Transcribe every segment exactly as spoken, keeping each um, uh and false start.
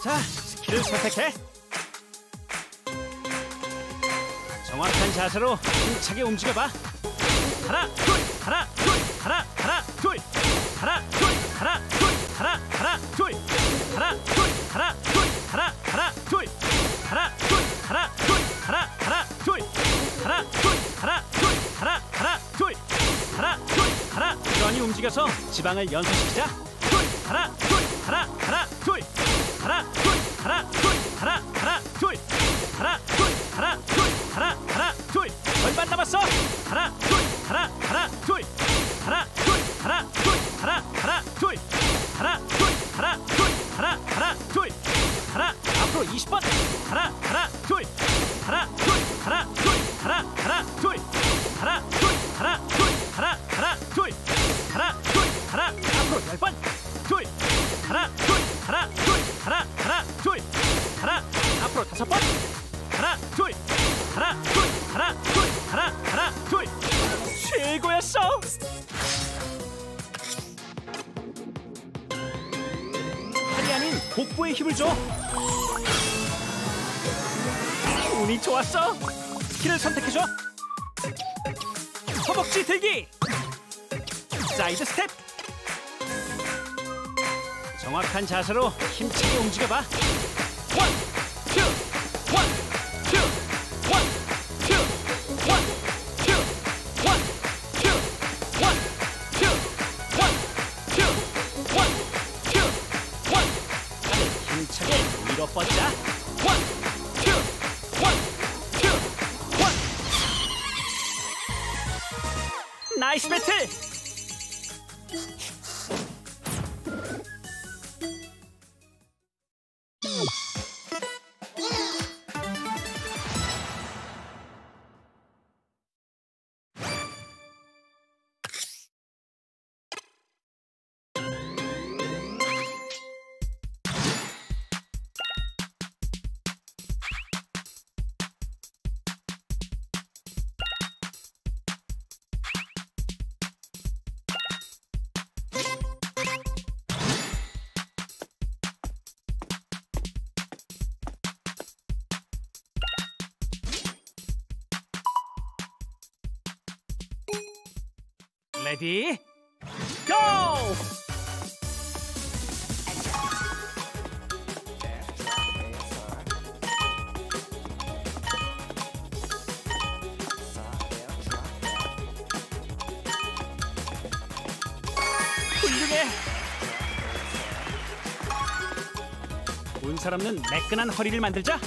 자, 스킬을 선택해. 정확한 자세로 힘차게 움직여봐. 하나, 둘, 하나, 둘, 하나, 하나, 둘, 하나, 둘, 하나, 둘, 하나, 하나, 둘, 하나, 둘, 하나, 둘, 하나, 하나, 둘, 하나, 둘, 하나, 둘, 하나, 하나, 둘, 하나, 둘, 하나, 둘, 하나, 하나, 둘, 하나, 둘, 하나. 부지런히 움직여서 지방을 연소시키자. 둘, 하나, 둘, 하나, 하나, 둘, 하나, 둘, 하나, 둘, 하나, 하나, 둘, 하나, 둘, 하나, 둘, 하나, 하나, 둘. 절반 남았어. 하나, 둘, 하나, 하나, 둘, 하나, 둘, 하나, 둘, 하나, 하나, 둘, 하나, 둘, 하나, 둘, 하나, 하나, 둘, 하나. 앞으로 이십 번. 하나, 하나, 둘, 하나, 둘, 하나, 둘, 하나, 하나, 둘, 하나, 둘, 하나, 둘, 하나, 하나, 둘, 하나, 둘, 하나. 앞으로 열 번. 둘, 하나, 둘, 하나, 둘, 하나, 하나, 둘, 하나. 앞으로 다섯 번. 하나, 둘, 하나, 둘, 하나, 둘, 하나, 하나, 둘. 최고였어. 팔이 아닌 복부에 힘을 줘. 운이 좋았어. 스킬을 선택해줘. 허벅지 들기. 사이드 스텝. 정확한 자세로 힘차게 움직여봐. 원, 투, 원, 투, 원, 투, 원, 투, 원, 투, 원, 투, 원, 투, 원, 투, 원. 다들 힘차게 위로 뻗자. 원, 투, 원, 투, 원. 나이스 배틀. 레디 고! 훌륭해. 운살 없는 매끈한 허리를 만들자.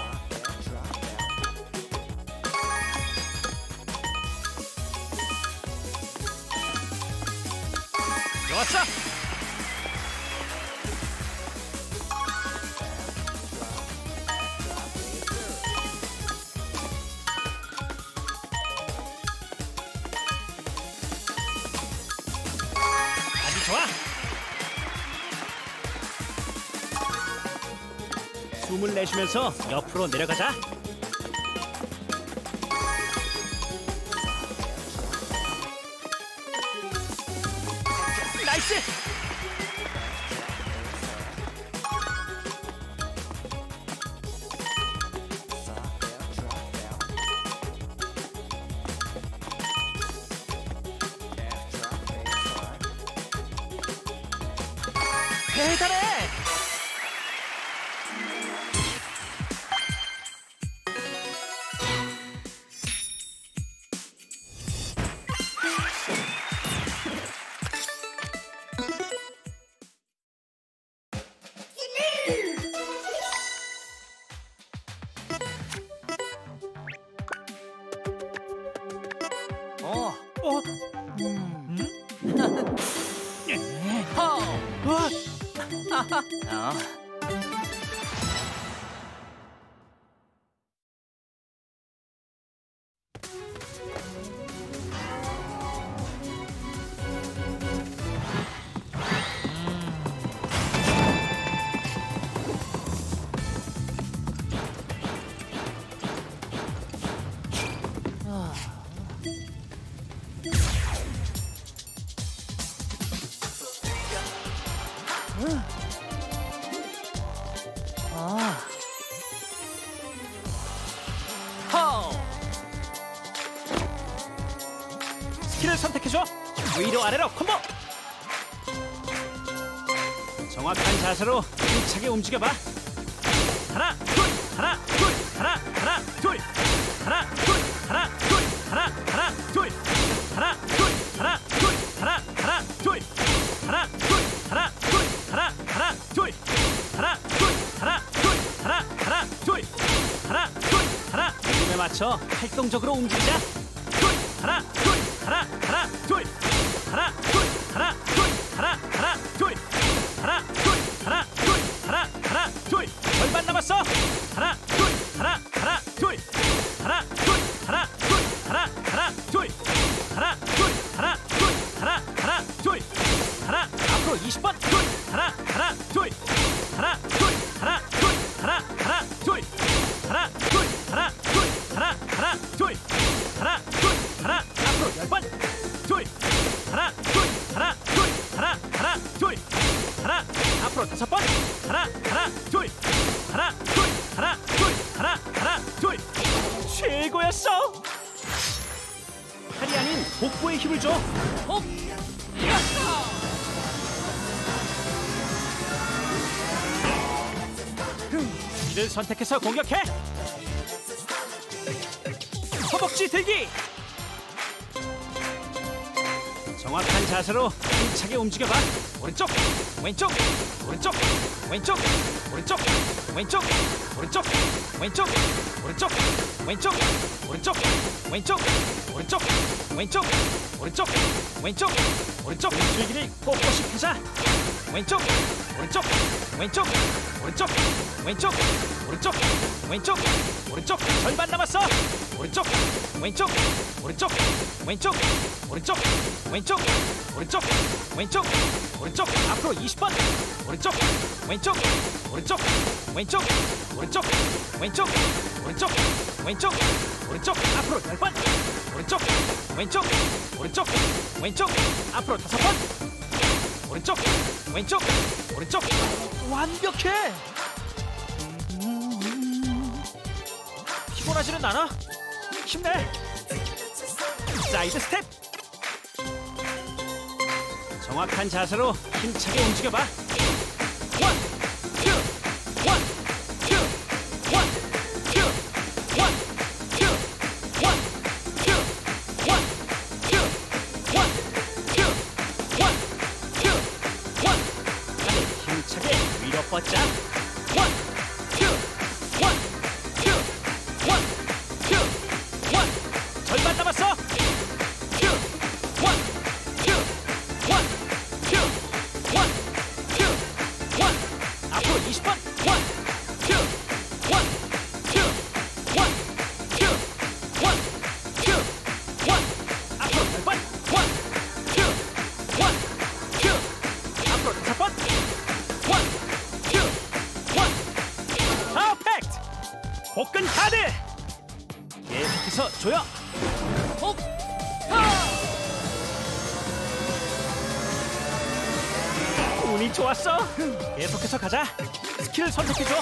좋았어. 아주 좋아. 숨을 내쉬면서 옆으로 내려가자. 나이스! 대단해! 어, 어, 음, 어, 어, 어. 스킬을 선택해줘. 위로 아래로 콤보. 정확한 자세로 힘차게 움직여봐. 하나 둘 하나 둘 하나 하나 둘 하나 둘 하나 둘 하나 하나 둘 하나 둘 하나 둘 하나 하나 둘 하나 둘 하나 둘 하나 하나 둘 하나 둘 하나 둘 하나 하나 둘 하나 둘 하나. 리듬에 맞춰 활동적으로 움직이자. 둘 하나 둘 하나 하나 둘 하나 둘 하나 둘 하나 하나 둘 하나 둘 하나 둘 하나 하나 둘. 절반 남았어. 하나 둘 하나 하나 둘 하나 둘 하나 둘 하나 하나 둘 하나 둘 하나 둘 하나 하나 둘 하나. 앞으로 이십 번. 둘 하나 하나 둘 하나 둘 하나 둘 하나 하나 둘 하나 둘 하나 둘 하나 하나 둘 하나 둘 하나. 앞으로 열 번. 둘 하나 둘 하나 둘 하나 하나 둘 하나. 앞으로 다섯 번. 하나 하나 둘 하나 둘 하나 둘 하나 하나 둘. 최고였어. 팔이 아닌 복부에 힘을 줘. 복. 이를 선택해서 공격해. 허벅지 들기. 정확한 자세로 힘차게 움직여봐. 오른쪽 왼쪽 오른쪽 왼쪽 오른쪽 왼쪽 오른쪽 왼쪽 오른쪽 왼쪽 오른쪽 왼쪽 오른쪽 왼쪽 오른쪽 왼쪽 오른쪽. 줄기를 꼿꼿이 펴자. 왼쪽 오른쪽 왼쪽 오른쪽 왼쪽 오른쪽 왼쪽 오른쪽. 절반 남았어. 오른쪽 왼쪽 오른쪽 왼쪽 오른쪽 왼쪽 오른쪽 왼쪽 오른쪽. 앞으로 이십 번. 오른쪽 왼쪽 오른쪽 왼쪽 오른쪽 왼쪽 오른쪽 왼쪽 오른쪽. 앞으로 열 번. 오른쪽 왼쪽 오른쪽 왼쪽. 앞으로 다섯 번. 오른쪽 왼쪽 오른쪽. 완벽해. 피곤하지는 않아. 힘내. 사이드 스텝. 정확한 자세로 힘차게 움직여봐. 원, 투, 원, 투, 원, 투, 원, 투, 원, 투, 원, 투, 원, 투, 원, 투, 원. 다리 힘차게 위로 뻗자. 원, 투, 원, 투, 원, 투, 원. 절반 남았어. 투, 원, 투, 원, 투, 원, 투, 원. 앞으로 이십 번. 원, 투, 원, 투, 원, 투, 원, 투, 원. 앞으로 열 번. 원, 투, 원, 투. 앞으로 다섯 번. 원, 투, 원. 퍼펙트. 복근 카드. 계속해서 조여. 복. 운이 좋았어. 계속해서 가자. 스킬 선택해줘.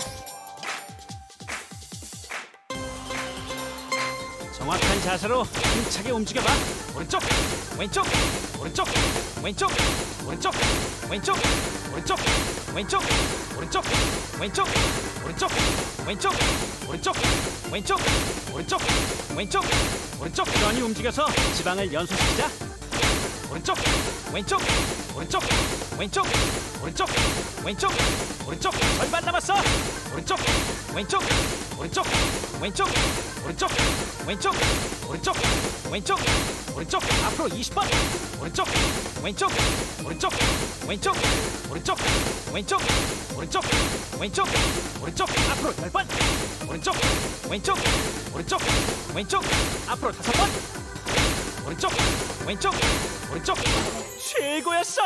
정확한 자세로 힘차게 움직여봐. 오른쪽 왼쪽 오른쪽 왼쪽 오른쪽 왼쪽 오른쪽 왼쪽 오른쪽 왼쪽 오른쪽 왼쪽 오른쪽 왼쪽 오른쪽 왼쪽 오른쪽. 부지런히 움직여서 지방을 연소시키자. 오른쪽 왼쪽 오른쪽 왼쪽 오른쪽 왼쪽 오른쪽. 절반 남았어. 오른쪽 왼쪽 오른쪽 왼쪽 오른쪽 왼쪽 오른쪽 왼쪽 오른쪽. 앞으로 이십 번. 오른쪽 왼쪽 오른쪽 왼쪽 오른쪽 왼쪽 오른쪽 왼쪽 오른쪽. 앞으로 열 번. 오른쪽 왼쪽 오른쪽 왼쪽. 앞으로 다섯 번. 오른쪽 왼쪽 오른쪽. 최고였어.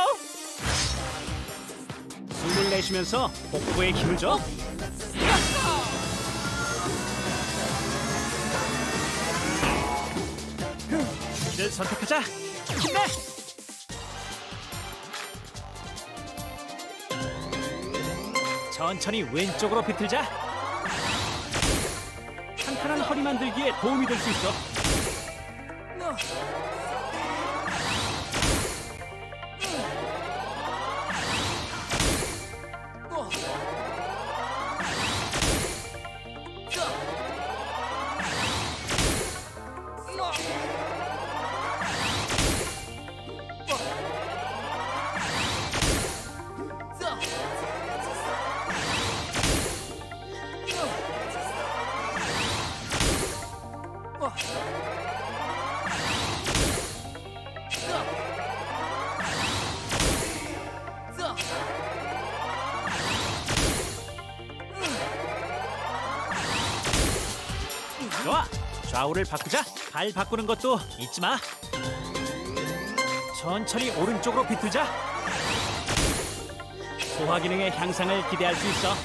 숨을 내쉬면서 복부에 힘을 줘. 이를 선택하자. 힘내. 천천히 왼쪽으로 비틀자. 탄탄한 허리 만들기에 도움이 될 수 있어. 좋아. 좌우를 바꾸자. 발 바꾸는 것도 잊지 마. 천천히 오른쪽으로 비틀자. 소화 기능의 향상을 기대할 수 있어.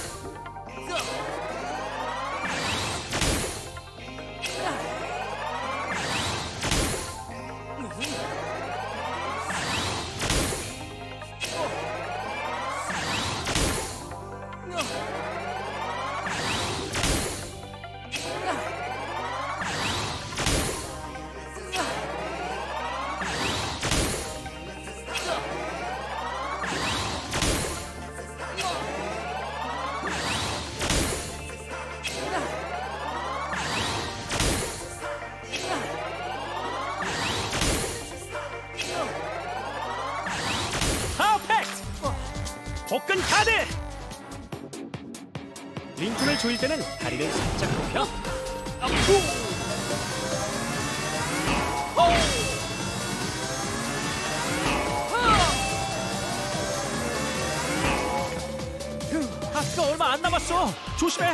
복근 카드! 링콘을 조일 때는 다리를 살짝 굽혀. 하스가 얼마 안 남았어. 조심해.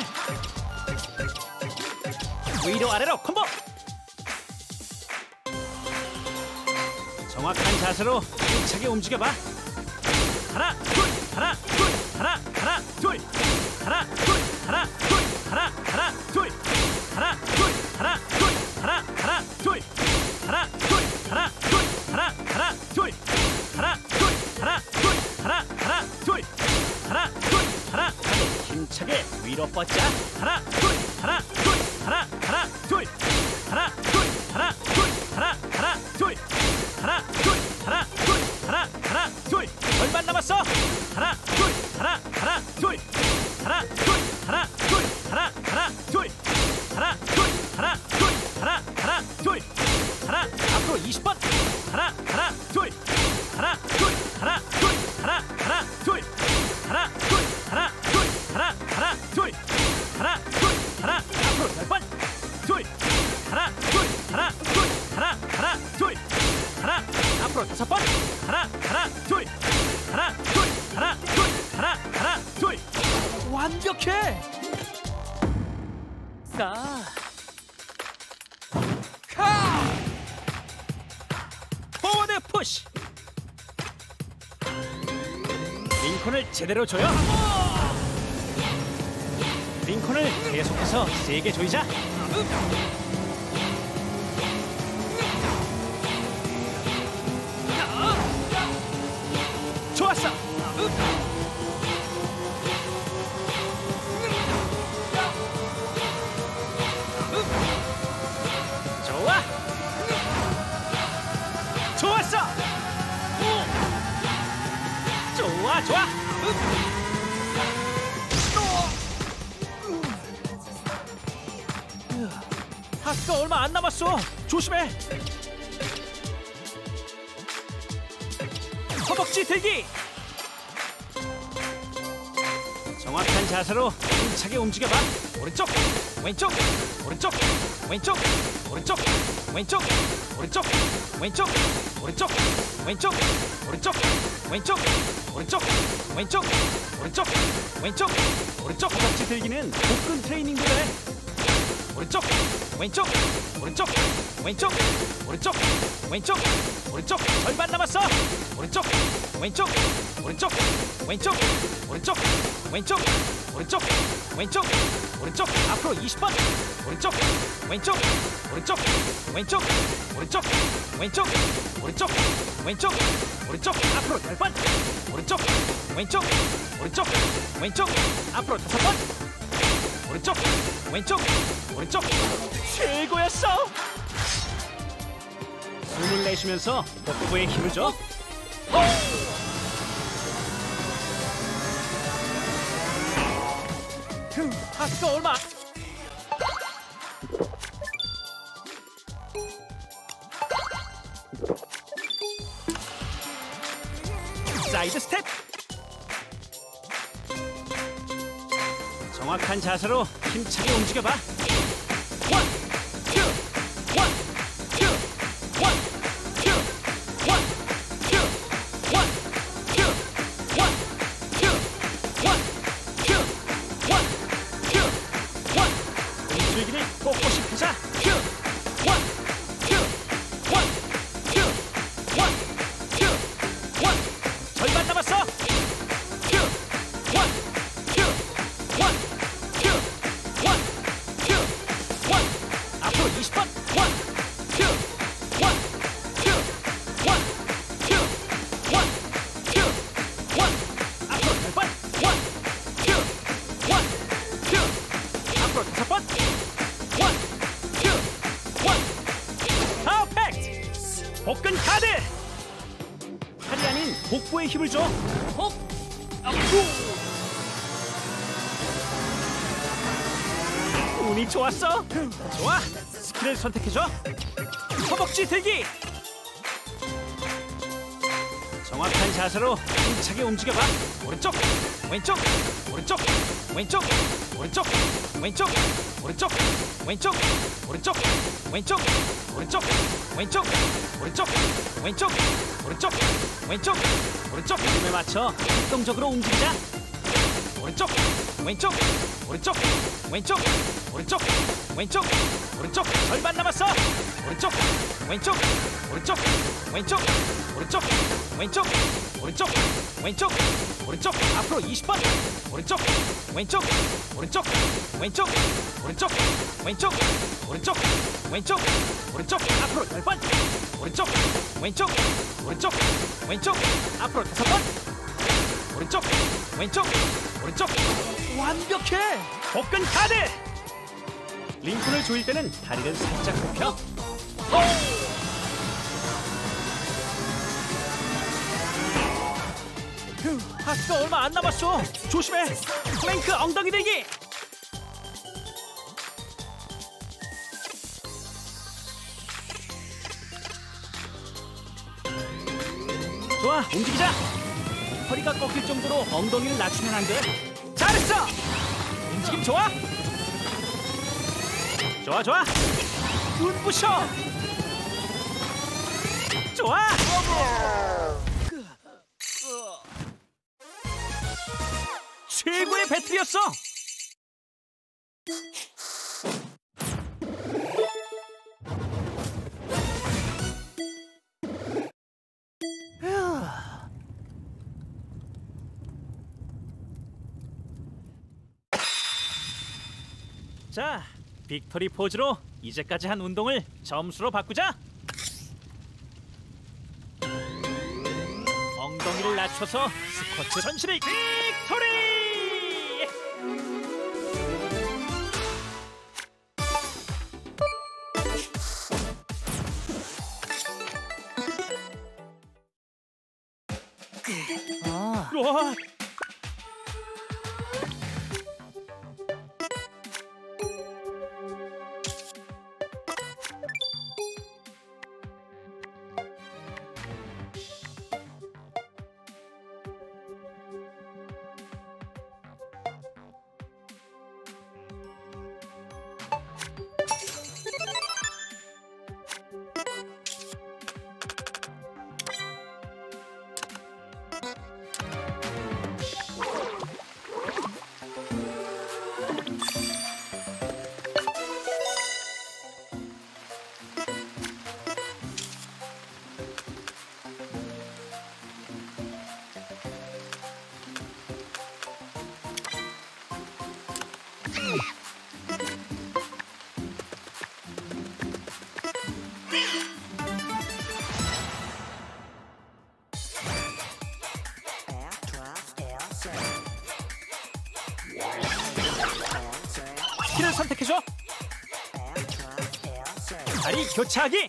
위로 아래로 콤보. 정확한 자세로 힘차게 움직여봐. 하나, 둘, 하나, 둘, 하나, 하나, 둘, 하나, 둘, 하나, 둘, 하나, 하나, 둘, 하나, 둘, 하나, 둘, 하나, 하나, 둘, 하나, 둘, 하나, 둘, 하나, 하나, 둘, 하나, 둘, 하나, 둘, 하나, 하나, 둘, 하나, 둘, 하나, 하나, 힘차게 위로 뻗자. 하나, 둘, 하나, 둘, 하나, 하나, 둘, 하나, 둘, 하나, 둘, 하나, 하나, 둘, 하나, 둘, 하나, 둘, 하나, 하나, 둘. 절반 남았어. 하나, 둘, 하나, 하나, 둘, 하나, 둘, 하나, 둘, 하나, 하나, 둘, 하나, 둘, 하나, 둘, 하나, 하나, 둘, 하나, 앞으로 이십 번. 하나, 하나, 둘, 하나, 둘, 하나, 둘, 하나, 하나, 둘, 하나, 둘, 하나, 둘, 하나, 하나, 둘, 하나, 둘, 하나, 앞으로 열 번. 둘, 하나, 둘, 하나, 둘, 하나, 하나, 둘, 하나, 앞으로 다섯 번. 하나, 하나, 둘, 하나, 둘, 하나, 둘, 하나, 하나, 둘. 완벽해. 자, 카. 포워드 푸시. 링콘을 제대로 조여. 링콘을 계속해서 세게 조이자. 좋았어. 좋아. 좋았어. 좋아, 좋아. 하스가 얼마 안 남았어. 조심해. 허벅지 들기. 정확한 자세로 힘차게 움직여봐. 오른쪽, 왼쪽, 오른쪽, 왼쪽, 오른쪽, 왼쪽, 오른쪽, 왼쪽, 오른쪽, 왼쪽, 오른쪽, 왼쪽, 오른쪽, 왼쪽, 오른쪽, 왼쪽, 오른쪽. 허벅지 들기는 복근 트레이닝이래. 오른쪽, 왼쪽, 오른쪽, 왼쪽, 오른쪽, 왼쪽, 오른쪽. 절반 남았어. 오른쪽, 왼쪽, 오른쪽, 왼쪽, 오른쪽, 왼쪽, 오른쪽, 왼쪽, 오른쪽. 앞으로 이십 번. 오른쪽, 왼쪽, 오른쪽, 왼쪽, 오른쪽, 왼쪽, 오른쪽, 왼쪽, 오른쪽. 앞으로 열 번. 오른쪽, 왼쪽, 오른쪽, 왼쪽. 앞으로 다섯 번. 오른쪽, 왼쪽, 오른쪽. 최고였어. 숨을 내쉬면서 복부에 힘을 줘. 하스가 얼마. 사이드 스텝. 정확한 자세로 힘차게 움직여봐. 원, 투, 원, 투, 원, 투, 원, 투, 원, 투, 원, 투, 원, 투, 원, 투, 원. 움직이기를 꼿꼿이 복부에 힘을 줘. 헉! 운이 좋았어. 좋아. 스킬을 선택해줘. 허벅지 들기. 정확한 자세로 힘차게 움직여봐. 오른쪽, 왼쪽, 오른쪽, 왼쪽, 오른쪽, 왼쪽, 오른쪽, 왼쪽, 오른쪽, 왼쪽, 오른쪽, 왼쪽, 오른쪽, 왼쪽, 오른쪽, 왼쪽, 오른쪽. 리듬에 맞춰 활동적으로 움직이자. 오른쪽, 왼쪽, 오른쪽, 왼쪽, 오른쪽, 왼쪽, 오른쪽. 절반 남았어. 오른쪽, 왼쪽, 오른쪽, 왼쪽, 오른쪽, 왼쪽, 오른쪽, 왼쪽, 오른쪽. 앞으로 이십 번. 오른쪽, 왼쪽, 오른쪽, 왼쪽, 오른쪽, 왼쪽, 오른쪽, 왼쪽, 오른쪽. 앞으로 열 번. 오른쪽, 왼쪽, 오른쪽, 왼쪽. 앞으로 다섯 번. 오른쪽, 왼쪽, 오른쪽. 완벽해. 복근 카드. 링콘을 조일 때는 다리를 살짝 굽혀. 하스가 얼마 안 남았어. 조심해. 플랭크 엉덩이 들기. 좋아, 움직이자. 허리가 꺾일 정도로 엉덩이를 낮추면 안 돼. 잘했어. 움직임 좋아. 좋아 좋아. 눈부셔. 좋아. 최고의 배틀이었어. 자, 빅토리 포즈로 이제까지 한 운동을 점수로 바꾸자. 엉덩이를 낮춰서 스쿼트 전신을 빅토리! 아. 우와. 스킬을 선택해줘. 다리 교차하기.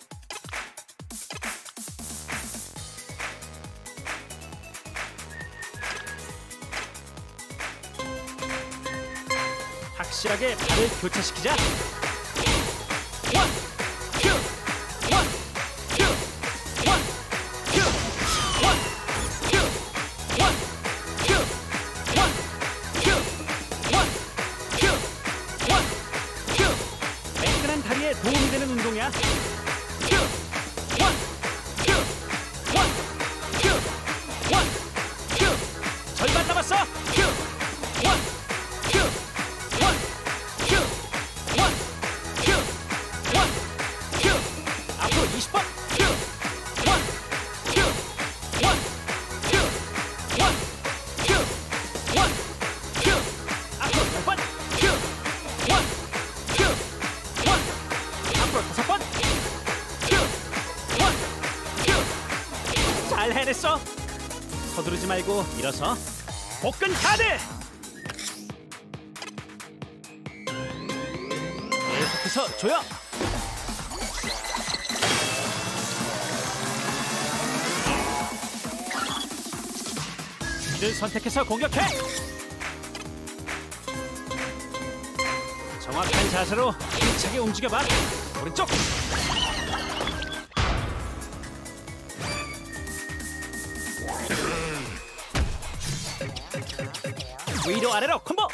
확실하게 발을 교차시키자. 원, 투, 원, 투, 원, 투, 원, 투, 원, 투, 원, 투, 원, 투, 원, 투. 매끈한 다리에 도움이 되는 운동이야. 투, 원, 투, 원, 투, 원, 투. 절반 남았어. 투, 원, 투. 원, 투, 원, 투, 원, 투. 앞으로 이십 번. 투, 원, 투, 원, 투, 원, 투, 원, 투. 앞으로 열 번. 투, 원, 투, 원. 앞으로 다섯 번. 투, 원, 투. 잘 해냈어. 서두르지 말고 일어서. 복근 카드. 계속해서 조여. 길을 선택해서 공격해. 정확한 자세로 힘차게 움직여봐. 오른쪽. 위로 아래로 콤보.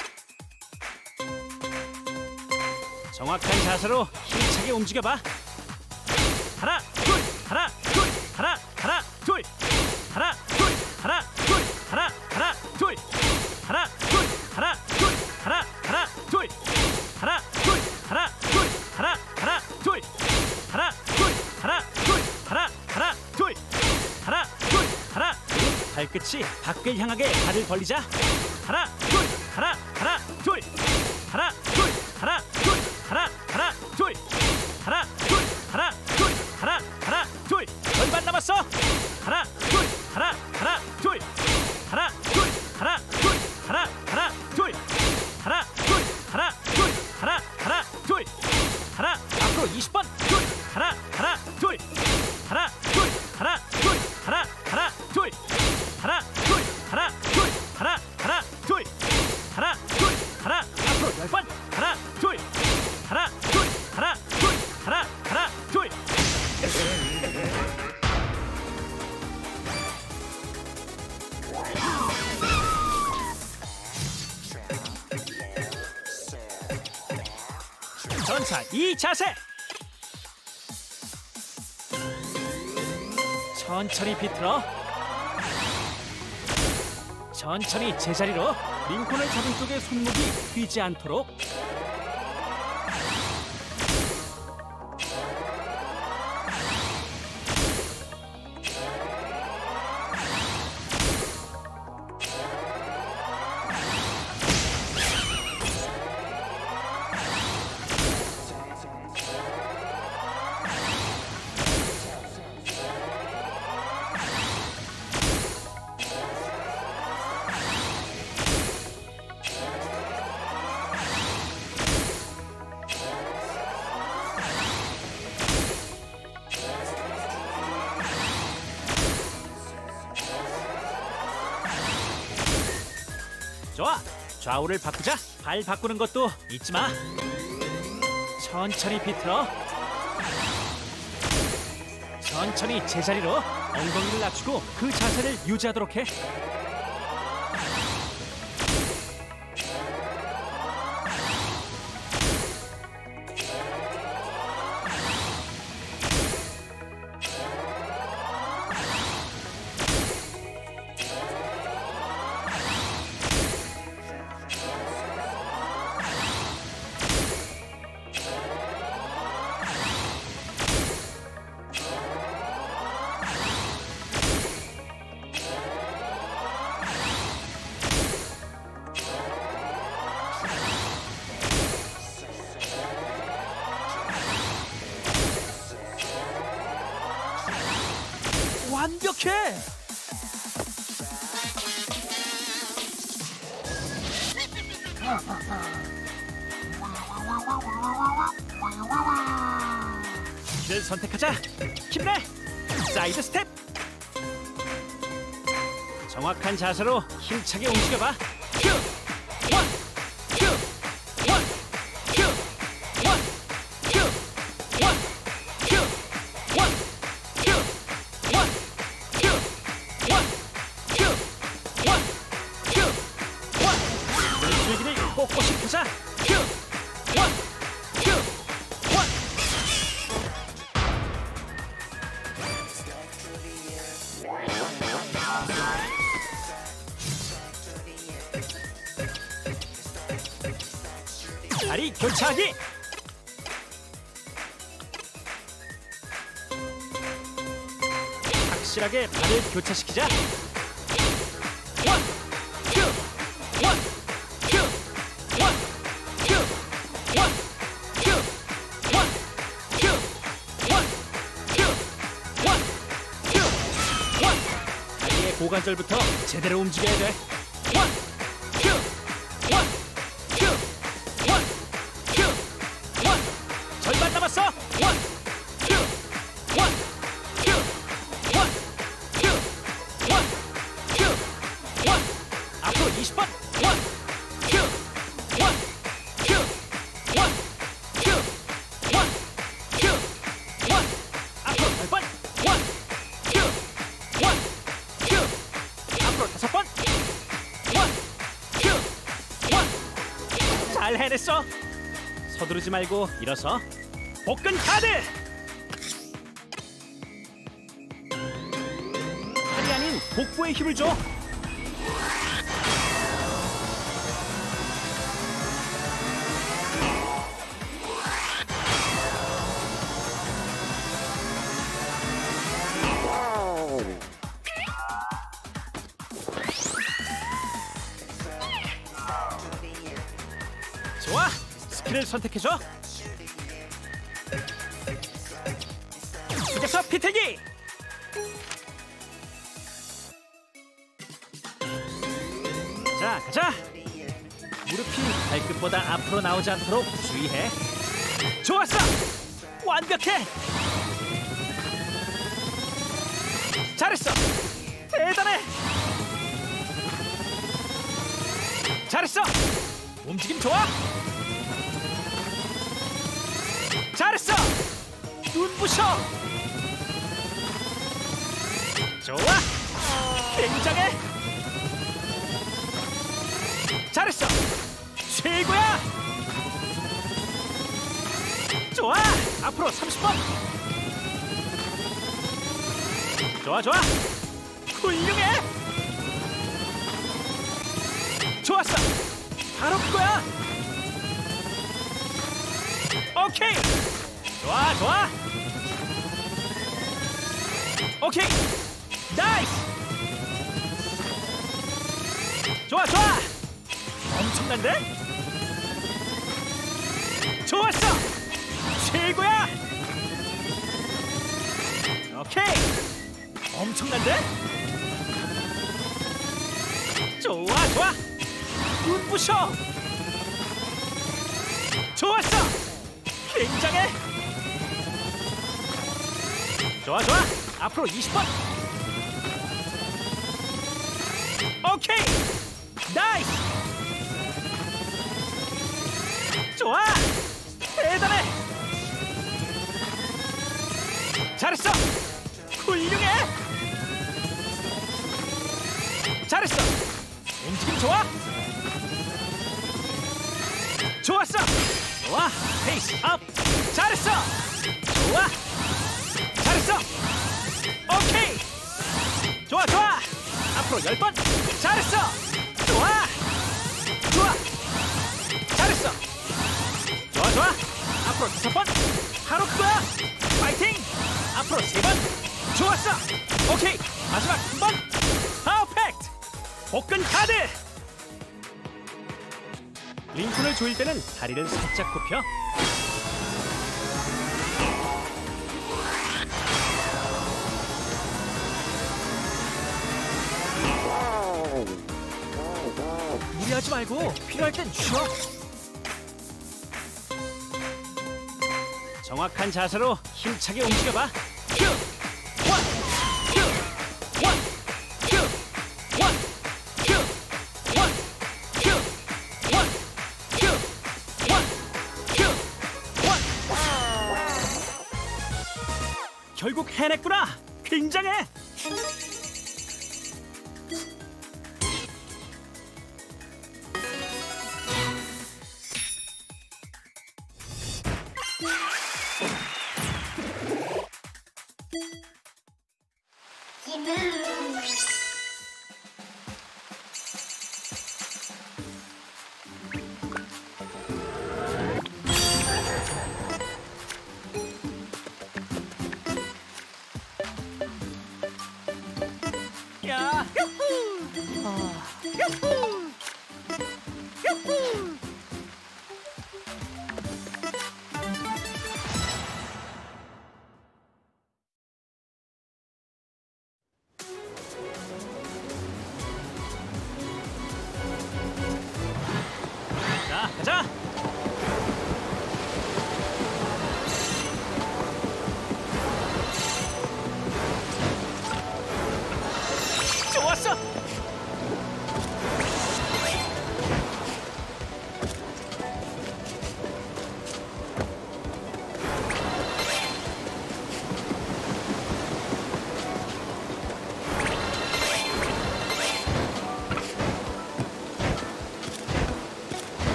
정확한 자세로 힘차게 움직여봐. 하나 둘 하나 둘 하나 하나 둘 하나 둘 하나 둘 하나 하나 둘 하나 둘 하나 둘 하나 하나 둘 하나 둘 하나 둘 하나 하나 둘 하나 둘 하나 둘 하나 하나 둘 하나 둘 하나. 발끝이 밖을 향하게 발을 벌리자. 하나 둘 하나 하나 둘 하나 둘 하나 둘 하나 하나 둘 하나 둘 하나 둘 하나 하나 둘. 절반 남았어. 하나 둘 하나 하나 둘 하나 둘 하나 둘 하나 하나 둘 하나 둘 하나 둘 하나 하나 둘 하나. 앞으로 이십 번. 둘 하나 하나 둘 하나 둘 하나 둘 하나 하나 둘 하나 둘 하나 둘 하나 하나 둘 하나 둘 하나. 앞으로 열 번. 하나 둘 하나 둘 하나 둘 하나 하나 둘. 전사 이 자세. 천천히 비틀어. 천천히 제자리로. 링콘을 잡은 쪽의 손목이 휘지 않도록. 좋아. 좌우를 바꾸자. 발 바꾸는 것도 잊지 마. 천천히 비틀어. 천천히 제자리로. 엉덩이를 낮추고 그 자세를 유지하도록 해. 완벽해. 길을 선택하자. 힘내. 사이드 스텝. 정확한 자세로 힘차게 움직여봐. 큐. 원. 큐. 원. 큐. 원. 큐. 원. 큐. 원. 큐. 원. 큐. 원. 큐. 원. 큐. 원. 물줄기를 꼿꼿이 펴자. 큐. 원. 큐. 원. 다리 교차하기. 확실하게 발을 교차시키자. 원, 큐, 원, 큐, 원, 큐, 원, 큐, 원, 큐, 원, 큐, 원, 큐, 원. 다리의 고관절부터 제대로 움직여야 돼. 원, 큐, 원, 큐, 원, 큐, 원. 절반 남았어. 원, 큐, 원, 큐, 원, 큐, 원, 큐, 원. 잘 해냈어. 서두르지 말고 일어서. 복근 카드. 팔이 아닌 복부에 힘을 줘. 좋아, 스킬을 선택해줘. 숙여서 피태기. 자, 가자. 무릎이 발끝보다 앞으로 나오지 않도록 주의해. 좋았어, 완벽해. 잘했어, 대단해. 잘했어, 움직임 좋아. 잘했어, 눈부셔. 좋아, 굉장해. 잘했어, 최고야. 좋아, 앞으로 삼십 번. 좋아 좋아, 훌륭해. 좋았어, 바로 그거야. 오케이, 좋아 좋아. 오케이, 나이스. 좋아 좋아, 엄청난데? 좋았어, 최고야. 오케이, 엄청난데? 좋아 좋아, 눈부셔. 좋았어, 굉장해. 좋아 좋아, 앞으로 이십 번. 오케이, 나이스. 좋아, 대단해. 잘했어, 훌륭해. 잘했어, 움직임 좋아. 좋았어, 좋아, 페이스 업. 잘했어, 좋아. 잘했어, 오케이. 좋아 좋아, 앞으로 열 번. 잘했어, 좋아. 좋아, 잘했어. 좋아 좋아, 앞으로 다섯 번. 바로 그거야. 파이팅. 앞으로 세 번. 좋았어, 오케이. 마지막 한 번. 퍼펙트. 복근 카드. 링콘을 조일 때는 다리를 살짝 굽혀. 무리하지 말고 필요할 땐 쉬어. 정확한 자세로 힘차게 움직여봐. 큐! 원! 큐! 원! 큐! 원! 큐! 원! 큐! 원! 큐! 원! 큐! 원! 결국 해냈구나. 굉장해.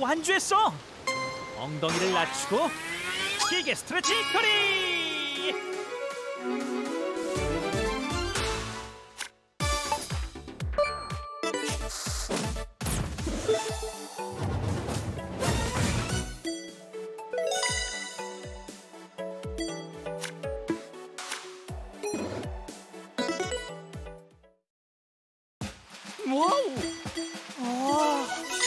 완주했어. 엉덩이를 낮추고 길게 스트레칭 거리. 와우. 와.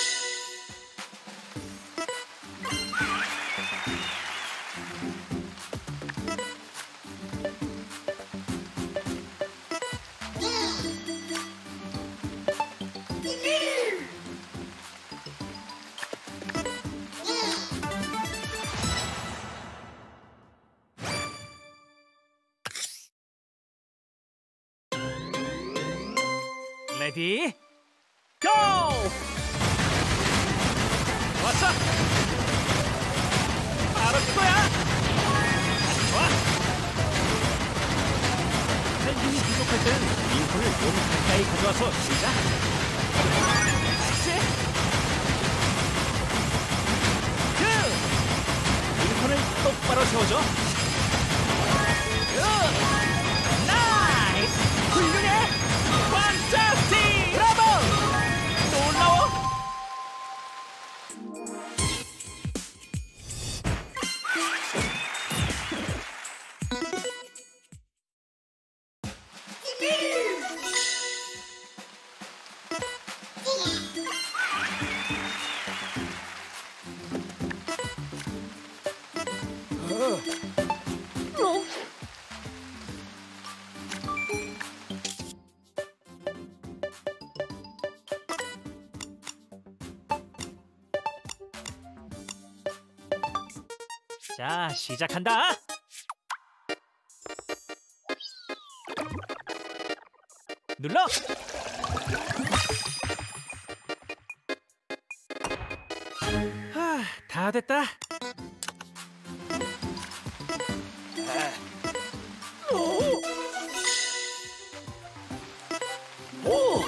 레디 고! 왔어! 바로 그거야! 좋아! 내 힘이 부족할 땐 링콘을 좀 가까이 가져와서 시작! 그렇지! 그! 링콘을 똑바로 세워줘! 굿! 나이스! 훌륭해! 판타스틱! 브라보! 놀라워! 자, 시작한다. 눌러. 하, 다 됐다. 오!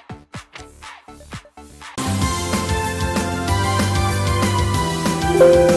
you